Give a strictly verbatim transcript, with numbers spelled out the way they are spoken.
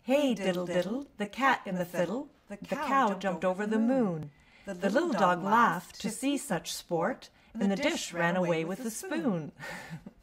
Hey, diddle diddle, the cat in the fiddle, the cow jumped over the moon. The little dog laughed to see such sport, and the dish ran away with the spoon.